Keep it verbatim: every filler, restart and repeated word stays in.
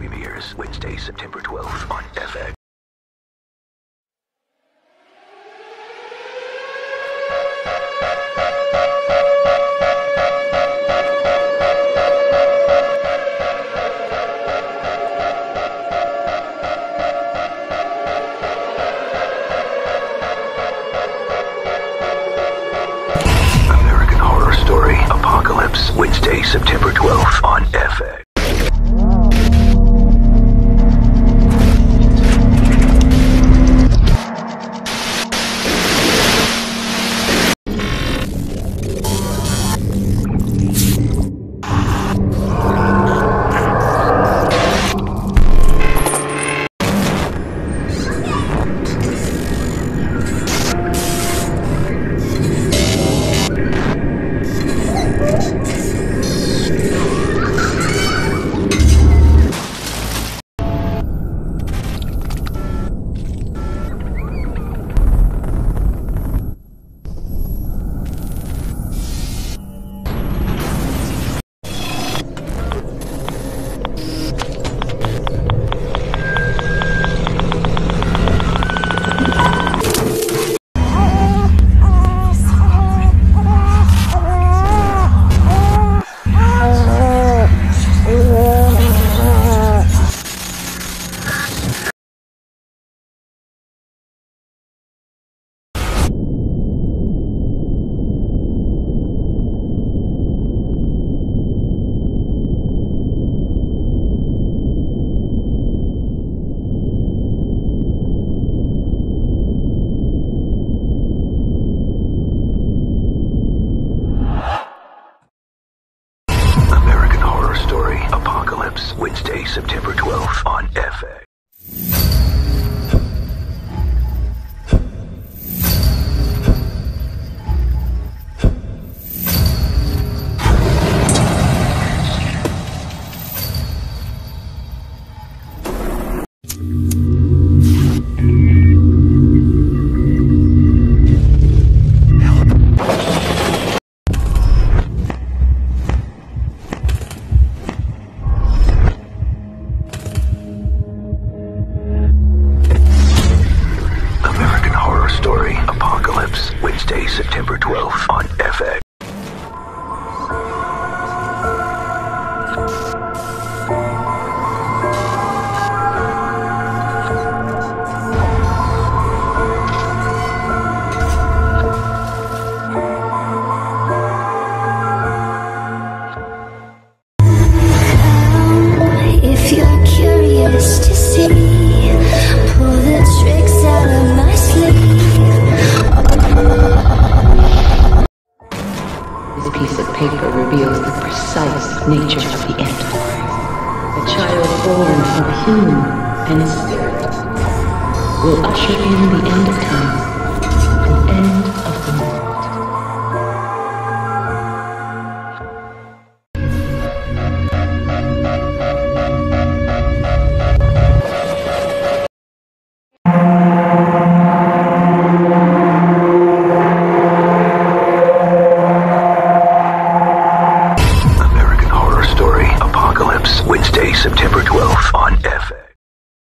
premieres Wednesday, September twelfth on F X. Apocalypse, Wednesday, September twelfth on F X. Apocalypse, Wednesday, September twelfth on F X. Apocalypse, Wednesday, September twelfth on F X. If you're curious to see, pull the tricks out of my sleeve. This piece of paper reveals the precise nature of the end. A child born of human and spirit will usher in the end of time.